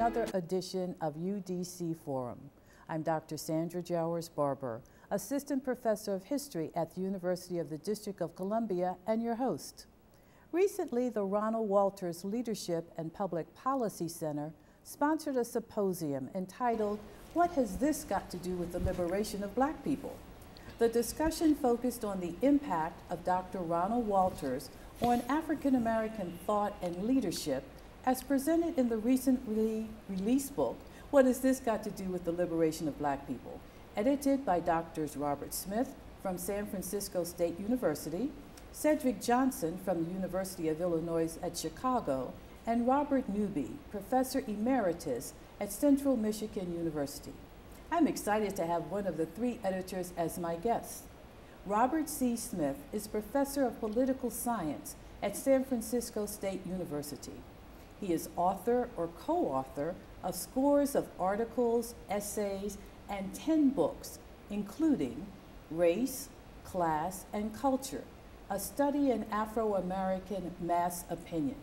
another edition of UDC Forum. I'm Dr. Sandra Jowers-Barber, Assistant Professor of History at the University of the District of Columbia and your host. Recently, the Ronald Walters Leadership and Public Policy Center sponsored a symposium entitled, "What Has This Got to Do with the Liberation of Black People?" The discussion focused on the impact of Dr. Ronald Walters on African-American thought and leadership as presented in the recently released book, What Has This Got to Do with the Liberation of Black People?, edited by Drs. Robert Smith from San Francisco State University, Cedric Johnson from the University of Illinois at Chicago, and Robert Newby, Professor Emeritus at Central Michigan University. I'm excited to have one of the three editors as my guest. Robert C. Smith is Professor of Political Science at San Francisco State University. He is author or co-author of scores of articles, essays, and 10 books, including Race, Class, and Culture, a study in Afro-American Mass Opinion,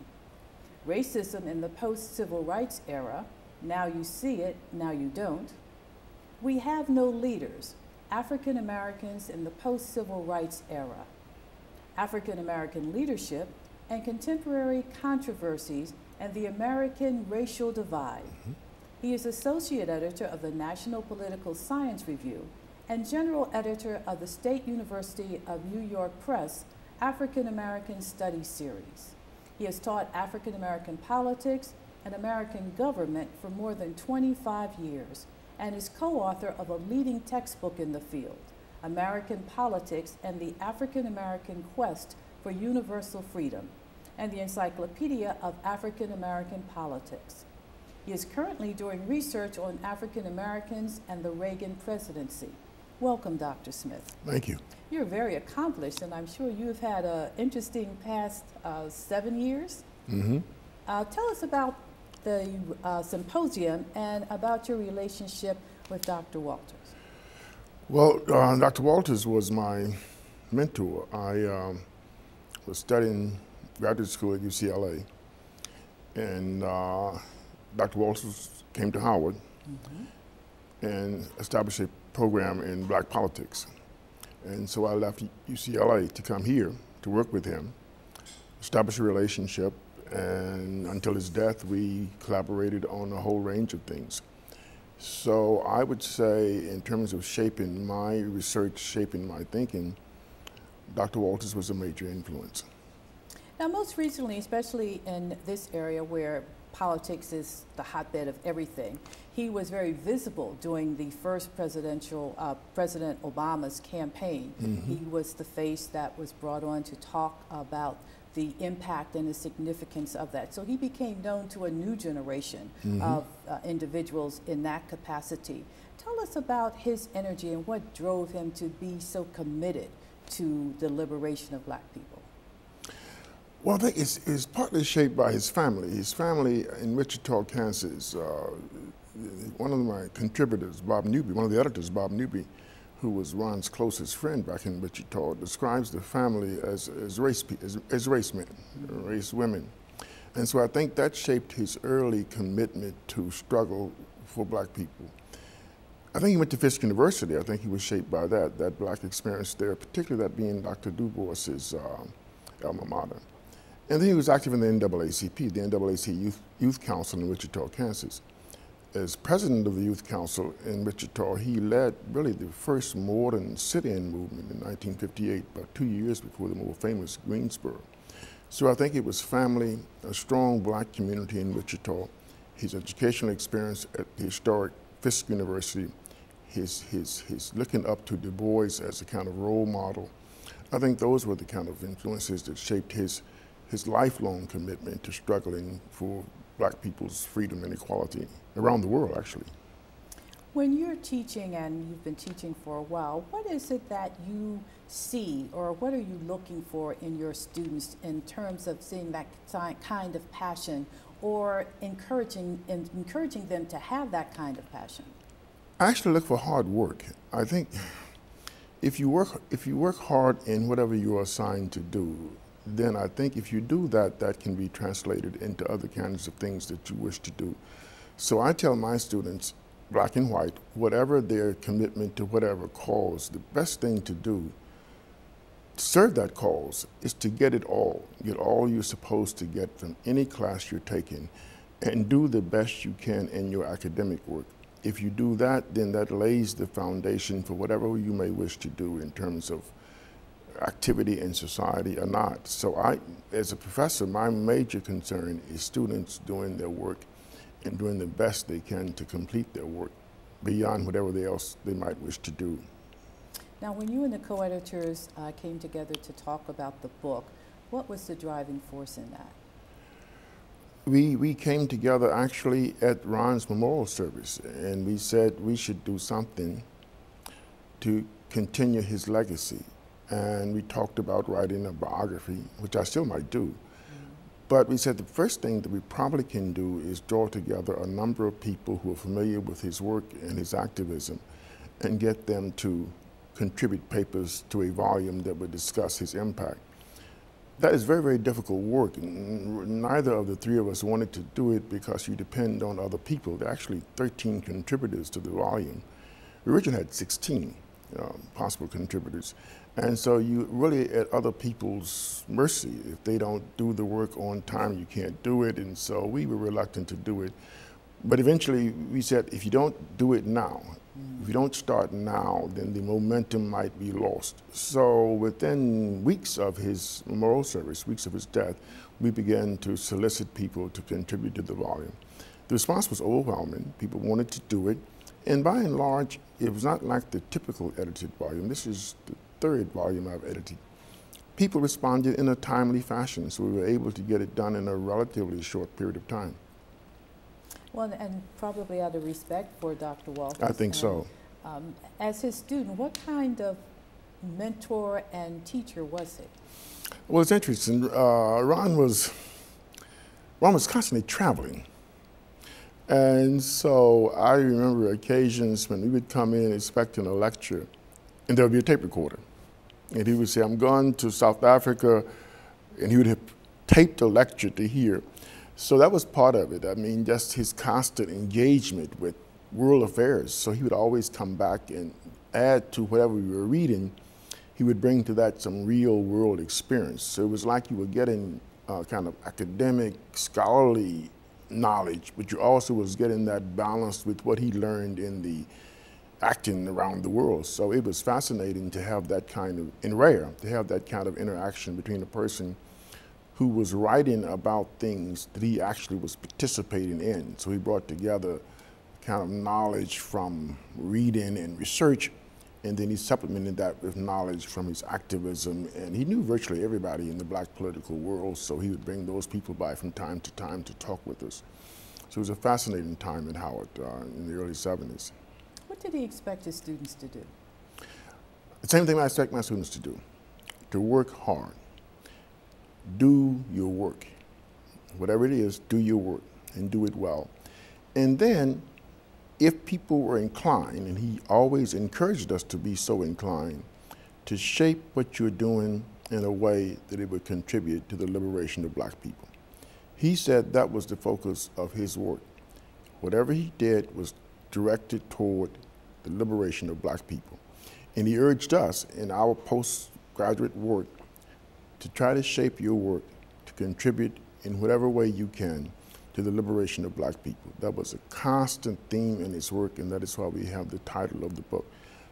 Racism in the Post-Civil Rights Era, Now You See It, Now You Don't, We Have No Leaders, African Americans in the Post-Civil Rights Era, African American Leadership and Contemporary Controversies and the American Racial Divide. He is Associate Editor of the National Political Science Review and General Editor of the State University of New York Press African American Studies Series. He has taught African American politics and American government for more than 25 years and is co-author of a leading textbook in the field, American Politics and the African American Quest for Universal Freedom, and the Encyclopedia of African American Politics. He is currently doing research on African Americans and the Reagan presidency. Welcome, Dr. Smith. Thank you. You're very accomplished, and I'm sure you've had an interesting past 7 years. Tell us about the symposium and about your relationship with Dr. Walters. Well, Dr. Walters was my mentor. I was studying graduate school at UCLA, and Dr. Walters came to Howard and established a program in black politics. And so I left UCLA to come here to work with him, establish a relationship, and until his death, we collaborated on a whole range of things. So I would say, in terms of shaping my research, shaping my thinking, Dr. Walters was a major influence. Now, most recently, especially in this area where politics is the hotbed of everything, he was very visible during the first President Obama's campaign. He was the face that was brought on to talk about the impact and the significance of that. So he became known to a new generation of individuals in that capacity. Tell us about his energy and what drove him to be so committed to the liberation of black people. Well, I think it's partly shaped by his family. His family in Wichita, Kansas, one of my contributors, Bob Newby, one of the editors, Bob Newby, who was Ron's closest friend back in Wichita, describes the family as race men, race women. And so I think that shaped his early commitment to struggle for black people. I think he went to Fisk University. I think he was shaped by that black experience there, particularly that being Dr. Du Bois's alma mater. And then he was active in the NAACP, the NAACP Youth Council in Wichita, Kansas. As president of the Youth Council in Wichita, he led really the first modern sit-in movement in 1958, about 2 years before the more famous Greensboro. So I think it was family, a strong black community in Wichita, his educational experience at the historic Fisk University, his looking up to Du Bois as a kind of role model. I think those were the kind of influences that shaped his lifelong commitment to struggling for black people's freedom and equality around the world, actually. When you're teaching, and you've been teaching for a while, what is it that you see, or what are you looking for in your students in terms of seeing that kind of passion, or encouraging them to have that kind of passion? I actually look for hard work. I think if you work hard in whatever you are assigned to do, then I think if you do that, that can be translated into other kinds of things that you wish to do. So I tell my students, black and white, whatever their commitment to whatever cause, the best thing to do to serve that cause is to get all you're supposed to get from any class you're taking, and do the best you can in your academic work. If you do that, then that lays the foundation for whatever you may wish to do in terms of activity in society or not. So I, as a professor, my major concern is students doing their work and doing the best they can to complete their work beyond whatever else they might wish to do. Now, when you and the co-editors came together to talk about the book, what was the driving force in that? We came together actually at Ron's memorial service, and we said we should do something to continue his legacy. And we talked about writing a biography, which I still might do. But we said the first thing that we probably can do is draw together a number of people who are familiar with his work and his activism and get them to contribute papers to a volume that would discuss his impact. That is very, very difficult work. Neither of the three of us wanted to do it because you depend on other people. There are actually 13 contributors to the volume. We originally had 16 possible contributors. And so you really at other people's mercy. If they don't do the work on time, you can't do it. And so we were reluctant to do it. But eventually we said, if you don't do it now, if you don't start now, then the momentum might be lost. So within weeks of his memorial service, weeks of his death, we began to solicit people to contribute to the volume. The response was overwhelming. People wanted to do it. And by and large, it was not like the typical edited volume. This is the third volume I've edited. People responded in a timely fashion, so we were able to get it done in a relatively short period of time. Well, and probably out of respect for Dr. Walters. I think so. As his student, what kind of mentor and teacher was he? Well, it's interesting. Ron was constantly traveling. And so I remember occasions when we would come in expecting a lecture, and there would be a tape recorder. And he would say, I'm going to South Africa, and he would have taped a lecture to hear. So that was part of it. I mean, just his constant engagement with world affairs. So he would always come back and add to whatever we were reading. He would bring to that some real world experience. So it was like you were getting kind of academic, scholarly knowledge, but you also was getting that balance with what he learned in the acting around the world. So it was fascinating to have that kind of, and rare, to have that kind of interaction between a person who was writing about things that he actually was participating in. So he brought together kind of knowledge from reading and research, and then he supplemented that with knowledge from his activism. And he knew virtually everybody in the black political world, so he would bring those people by from time to talk with us. So it was a fascinating time at Howard in the early 70s. What did he expect his students to do? The same thing I expect my students to do, to work hard. Do your work. Whatever it is, do your work and do it well. And then if people were inclined, and he always encouraged us to be so inclined, to shape what you're doing in a way that it would contribute to the liberation of black people. He said that was the focus of his work. Whatever he did was directed toward the liberation of black people. And he urged us in our postgraduate work to try to shape your work to contribute in whatever way you can to the liberation of black people. That was a constant theme in his work, and that is why we have the title of the book.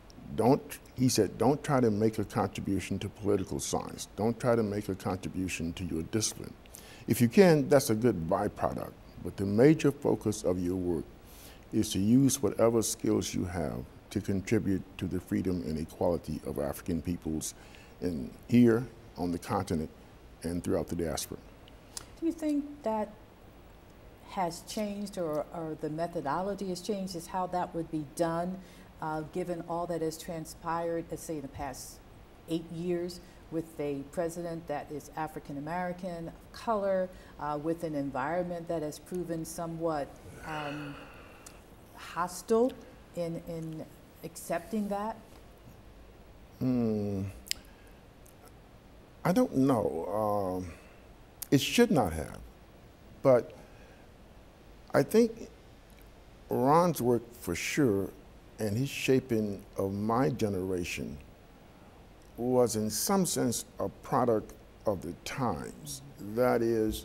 He said, don't try to make a contribution to political science. Don't try to make a contribution to your discipline. If you can, that's a good byproduct, but the major focus of your work is to use whatever skills you have to contribute to the freedom and equality of African peoples in here, on the continent, and throughout the diaspora. Do you think that has changed, or the methodology has changed, is how that would be done, given all that has transpired, let's say in the past 8 years, with a president that is African American, of color, with an environment that has proven somewhat hostile in accepting that? I don't know. It should not have, but I think Ron's work for sure, and his shaping of my generation was in some sense a product of the times. That is,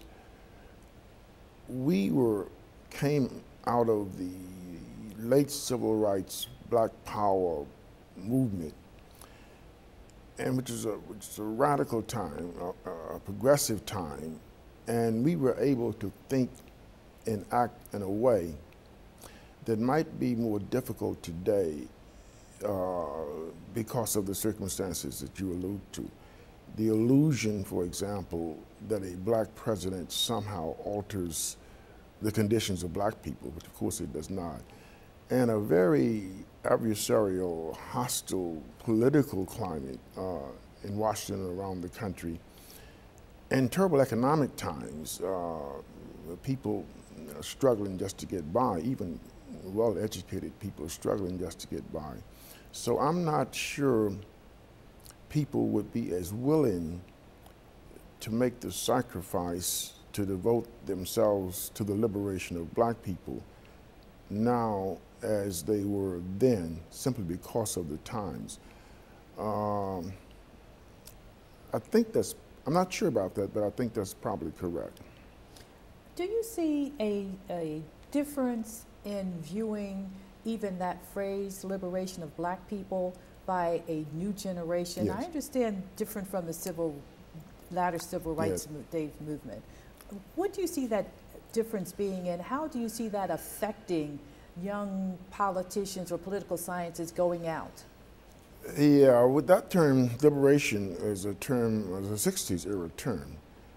we came out of the late civil rights, Black Power movement, and which is a radical time, a progressive time, and we were able to think and act in a way that might be more difficult today because of the circumstances that you allude to. The illusion, for example, that a black president somehow alters the conditions of black people, which of course it does not, and a very adversarial, hostile political climate in Washington and around the country, and terrible economic times, people struggling just to get by, even well-educated people are struggling just to get by. So I'm not sure people would be as willing to make the sacrifice to devote themselves to the liberation of black people now as they were then, simply because of the times. I think that's, I'm not sure about that, but I think that's probably correct. Do you see a difference in viewing even that phrase, liberation of black people, by a new generation? Yes. I understand different from the latter civil rights movement. What do you see that difference being, and how do you see that affecting young politicians or political scientists going out? Yeah, with that term, liberation is a term, was a 60s era term.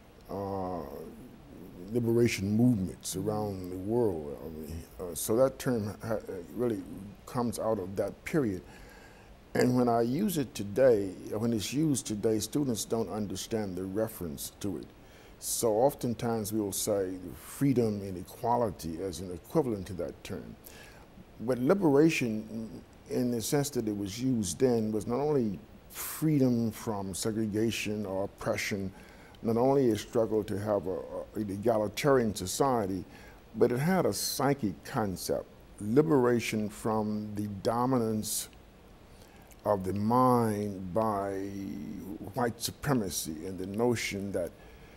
Liberation movements around the world. So that term really comes out of that period. And when I use it today, when it's used today, students don't understand the reference to it. So oftentimes we will say freedom and equality as an equivalent to that term. But liberation, in the sense that it was used then, was not only freedom from segregation or oppression, not only a struggle to have an egalitarian society, but it had a psychic concept, liberation from the dominance of the mind by white supremacy, and the notion that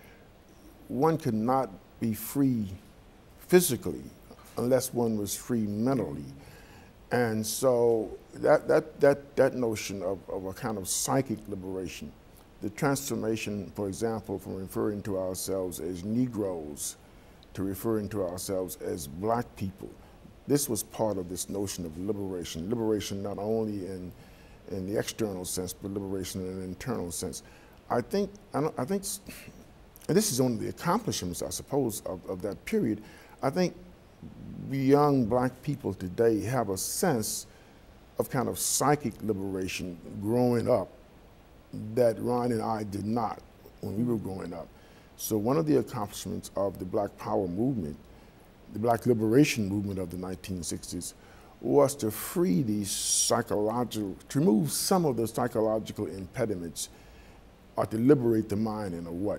one could not be free physically unless one was free mentally. And so that notion of a kind of psychic liberation, the transformation, for example, from referring to ourselves as Negroes to referring to ourselves as black people, this was part of this notion of liberation. Liberation not only in the external sense, but liberation in an internal sense. I think, and this is one of the accomplishments, I suppose, of that period. I think young black people today have a sense of kind of psychic liberation growing up that Ron and I did not when we were growing up. So one of the accomplishments of the Black Power movement, the Black Liberation movement of the 1960s, was to free these psychological, to remove some of the psychological impediments, or to liberate the mind in a way.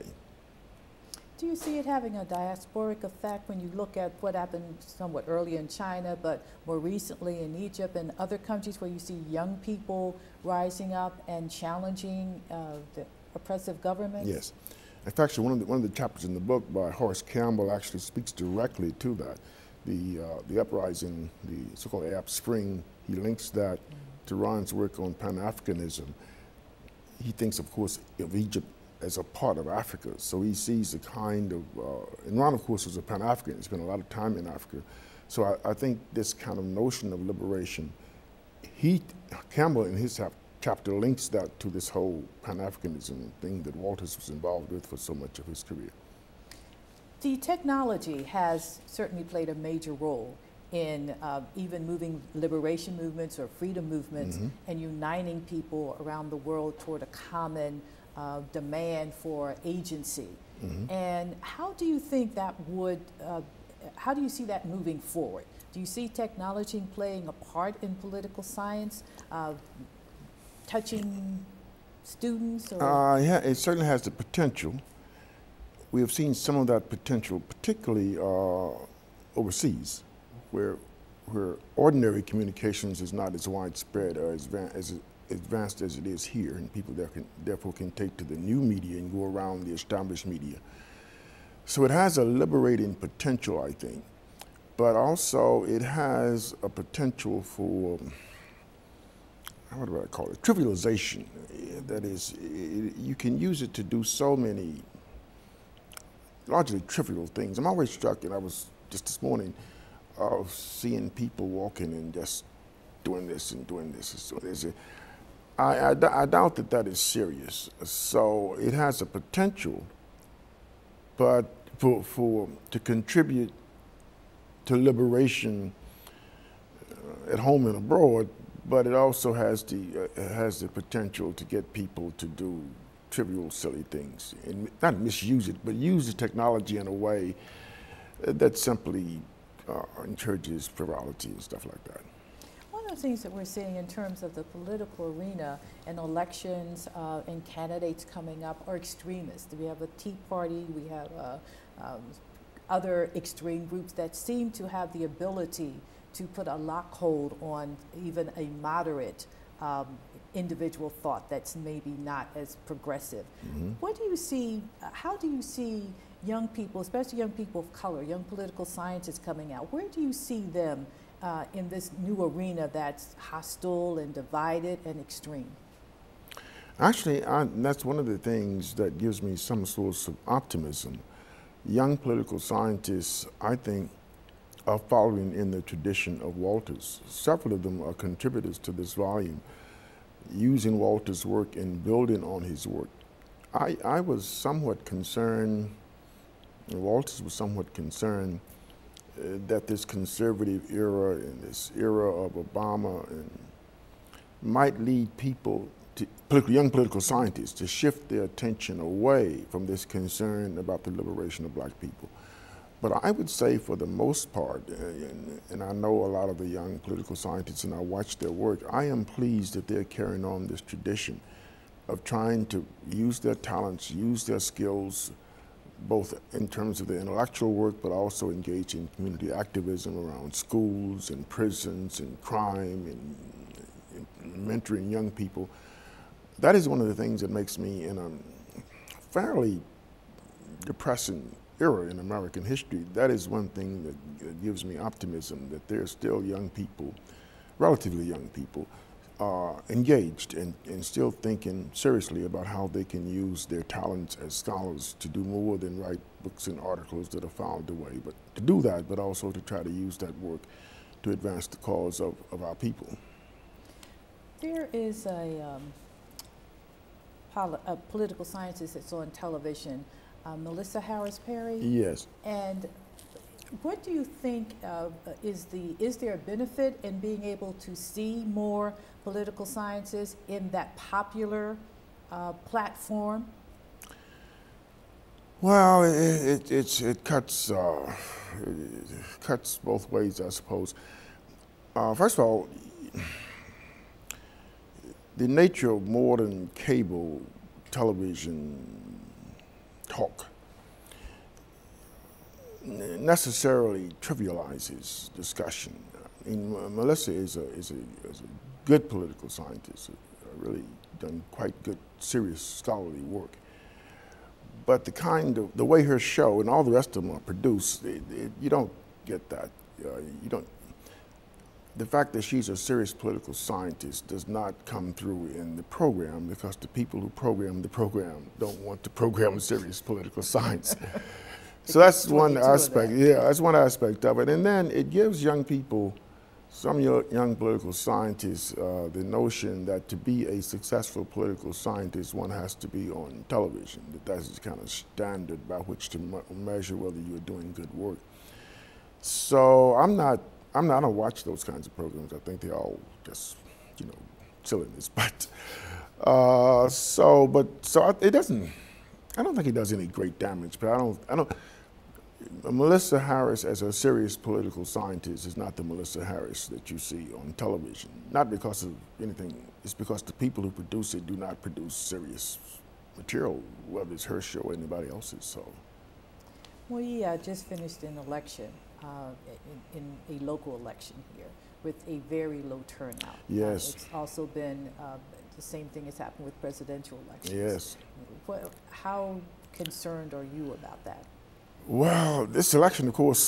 Do you see it having a diasporic effect when you look at what happened somewhat earlier in China, but more recently in Egypt and other countries where you see young people rising up and challenging the oppressive governments? Yes. In fact, one of the chapters in the book by Horace Campbell actually speaks directly to that. The uprising, the so-called Arab Spring, he links that to Ron's work on Pan-Africanism. He thinks, of course, of Egypt as a part of Africa. So he sees a kind of, and Ron, of course, was a Pan-African. He spent a lot of time in Africa. So I think this kind of notion of liberation, Campbell in his chapter links that to this whole Pan-Africanism thing that Walters was involved with for so much of his career. The technology has certainly played a major role in even moving liberation movements or freedom movements and uniting people around the world toward a common demand for agency. And how do you think that would, how do you see that moving forward? Do you see technology playing a part in political science, touching students? Or? Yeah, it certainly has the potential. We have seen some of that potential, particularly overseas, where where ordinary communications is not as widespread or as advanced as it is here, and people therefore can take to the new media and go around the established media. So it has a liberating potential, I think, but also it has a potential for, what do I call it, trivialization. That is, you can use it to do so many largely trivial things. I'm always struck, and I was just this morning seeing people walking and just doing this and doing this. I doubt that that is serious. So it has a potential, but to contribute to liberation at home and abroad, but it also has the potential to get people to do trivial, silly things, and not misuse it, but use the technology in a way that simply encourages frivolity and stuff like that. One of the things that we're seeing in terms of the political arena and elections and candidates coming up are extremists. We have a Tea Party, we have other extreme groups that seem to have the ability to put a lockhold on even a moderate individual thought that's maybe not as progressive. Mm-hmm. What do you see, how do you see young people, especially young people of color, young political scientists coming out? Where do you see them in this new arena that's hostile and divided and extreme? Actually, that's one of the things that gives me some source of optimism. Young political scientists, I think, are following in the tradition of Walters. Several of them are contributors to this volume, using Walters' work and building on his work. I was somewhat concerned, Walters was somewhat concerned that this conservative era and this era of Obama might lead people, young political scientists, to shift their attention away from this concern about the liberation of black people. But I would say for the most part, and I know a lot of the young political scientists and I watch their work, I am pleased that they're carrying on this tradition of trying to use their talents, use their skills, both in terms of the intellectual work, but also engage in community activism around schools and prisons and crime and mentoring young people. That is one of the things that makes me, in a fairly depressing era in American history, that is one thing that gives me optimism, that there are still young people, relatively young people, engaged and still thinking seriously about how they can use their talents as scholars to do more than write books and articles that are filed away, but to do that, but also to try to use that work to advance the cause of our people. There is a political scientist that's on television, Melissa Harris Perry. Yes. And what do you think is there a benefit in being able to see more political scientists in that popular platform? Well, it cuts both ways, I suppose. First of all, the nature of modern cable television talk necessarily trivializes discussion. I mean, Melissa is a good political scientist, really done quite good, serious scholarly work. But the way her show and all the rest of them are produced, you don't get that. The fact that she's a serious political scientist does not come through in the program, because the people who program the program don't want to program serious political science. So that's one aspect. Yeah, that's one aspect of it. And then it gives young people, some young political scientists, the notion that to be a successful political scientist, one has to be on television. That's the kind of standard by which to measure whether you're doing good work. So I don't watch those kinds of programs. I think they're all just, silliness. But it doesn't. I don't think it does any great damage. But I don't. Melissa Harris, as a serious political scientist, is not the Melissa Harris that you see on television. Not because of anything. It's because the people who produce it do not produce serious material, whether it's her show or anybody else's. So. We just finished an election. in a local election here with a very low turnout. Yes. It's also been the same thing has happened with presidential elections. Yes. How concerned are you about that? Well, this election, of course,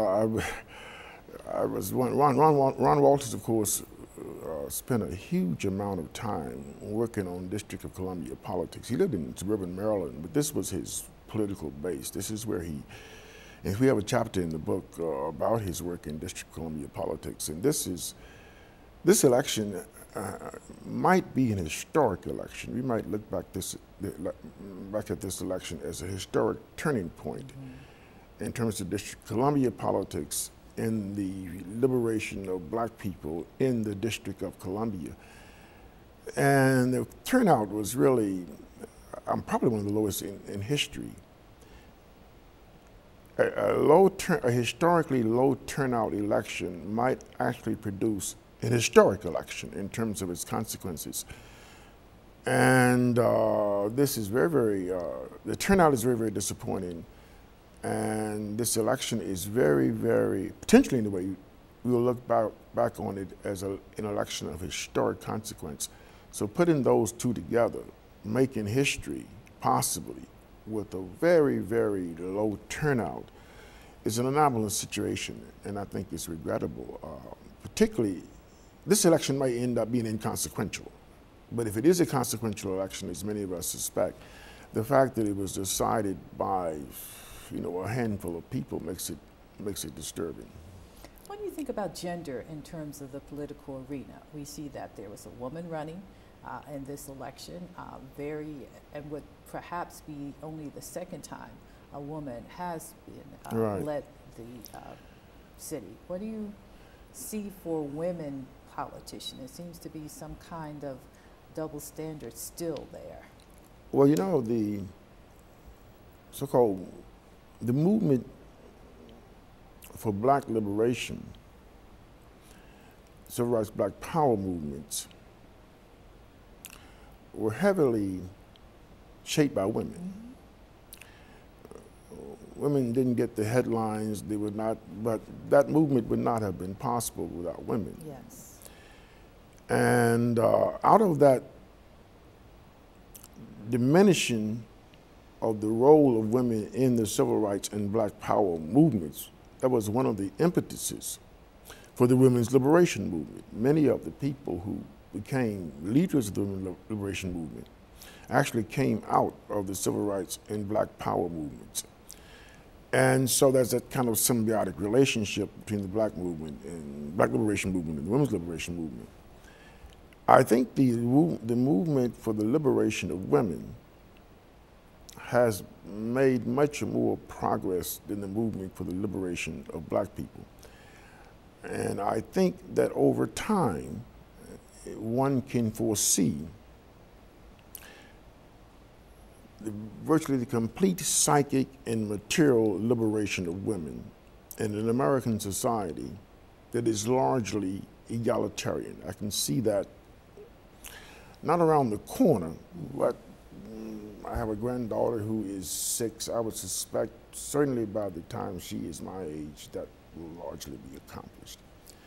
I was Ron Walters, of course, spent a huge amount of time working on District of Columbia politics. He lived in suburban Maryland, but this was his political base. This is where and we have a chapter in the book about his work in District of Columbia politics. And this election might be an historic election. We might look back at this election as a historic turning point in terms of District of Columbia politics in the liberation of black people in the District of Columbia. And the turnout was really, probably one of the lowest in history. A historically low turnout election might actually produce an historic election in terms of its consequences. And this is the turnout is very, very disappointing. And this election is very, very, potentially in a way, we will look back on it as an election of historic consequence. So putting those two together, making history, possibly, with a very, very low turnout, is an anomalous situation, and I think it's regrettable. Particularly, this election may end up being inconsequential, but if it is a consequential election, as many of us suspect, the fact that it was decided by a handful of people makes it disturbing. What do you think about gender in terms of the political arena? We see that there was a woman running in this election, and would perhaps be only the second time a woman has been led the city. What do you see for women politicians? It seems to be some kind of double standard still there. Well, the so-called the movement for black liberation, civil rights, black power movements, were heavily shaped by women. Women didn't get the headlines, but that movement would not have been possible without women. Yes. And out of that diminishing of the role of women in the civil rights and black power movements, that was one of the impetuses for the women's liberation movement. Many of the people who became leaders of the women's liberation movement actually came out of the civil rights and black power movements. And so there's that kind of symbiotic relationship between the black movement and black liberation movement and the women's liberation movement. I think the movement for the liberation of women has made much more progress than the movement for the liberation of black people. And I think that over time, one can foresee virtually the complete psychic and material liberation of women in an American society that is largely egalitarian. I can see that not around the corner, but I have a granddaughter who is 6. I would suspect certainly by the time she is my age that will largely be accomplished.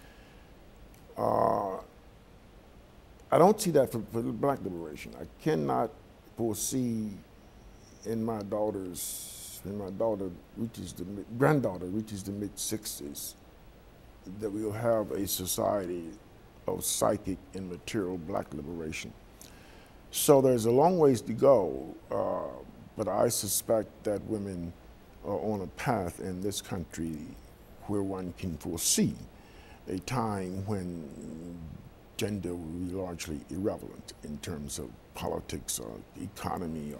I don't see that for black liberation. I cannot foresee when my granddaughter reaches the mid-60s, that we'll have a society of psychic and material black liberation. So there's a long ways to go, but I suspect that women are on a path in this country where one can foresee a time when gender will be largely irrelevant in terms of politics or economy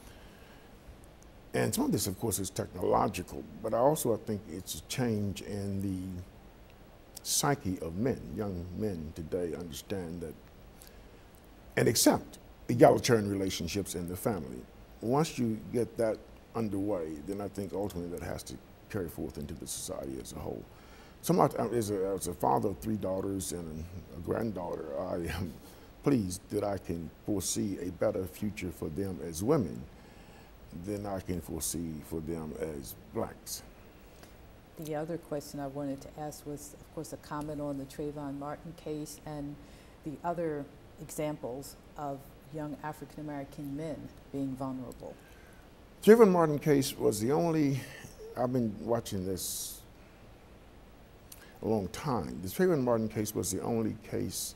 and some of this, of course, is technological, but I think it's a change in the psyche of men. Young men today understand that and accept egalitarian relationships in the family. Once you get that underway, then I think ultimately that has to carry forth into the society as a whole. As a father of 3 daughters and a granddaughter, I am pleased that I can foresee a better future for them as women than I can foresee for them as blacks. The other question I wanted to ask was, of course, a comment on the Trayvon Martin case and the other examples of young African-American men being vulnerable. Trayvon Martin case was the only, I've been watching this a long time. The Trayvon Martin case was the only case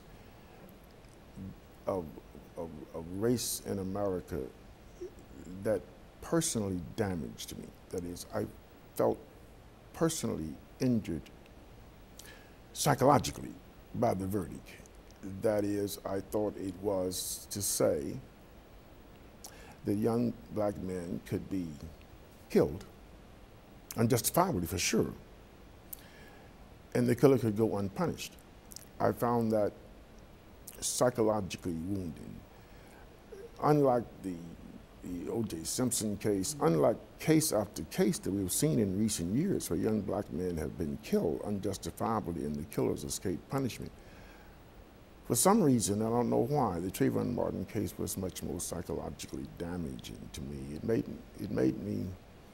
of race in America that personally damaged me. That is, I felt personally injured psychologically by the verdict. That is, I thought it was to say that young black men could be killed unjustifiably, for sure, and the killer could go unpunished. I found that psychologically wounding. Unlike the O.J. Simpson case, unlike case after case that we've seen in recent years where young black men have been killed unjustifiably and the killers escape punishment, for some reason, I don't know why, the Trayvon Martin case was much more psychologically damaging to me. It made me,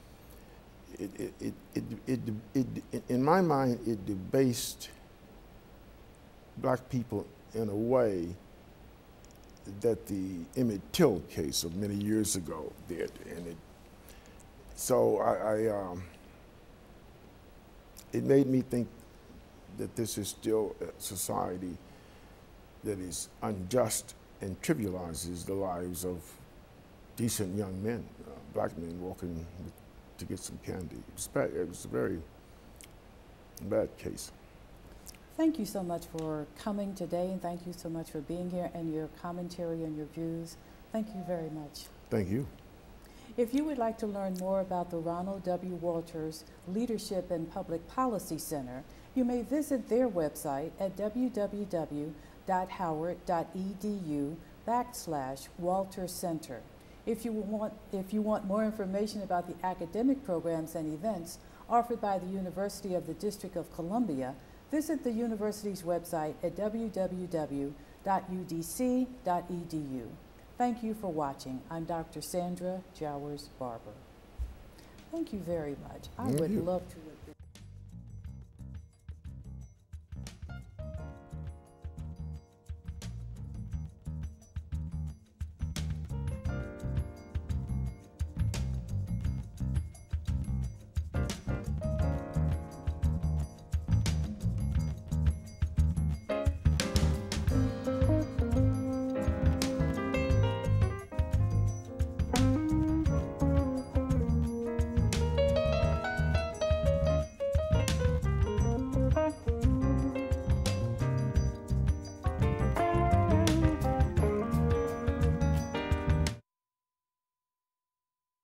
in my mind, it debased black people in a way that the Emmett Till case of many years ago did. And it made me think that this is still a society that is unjust and trivializes the lives of decent young men, black men walking to get some candy. It was a very bad case. Thank you so much for coming today, and thank you so much for being here and your commentary and your views. Thank you very much. Thank you. If you would like to learn more about the Ronald W. Walters Leadership and Public Policy Center, you may visit their website at www.howard.edu/Walters Center. If you want more information about the academic programs and events offered by the University of the District of Columbia, visit the university's website at www.udc.edu. Thank you for watching. I'm Dr. Sandra Jowers-Barber. Thank you very much. I would love to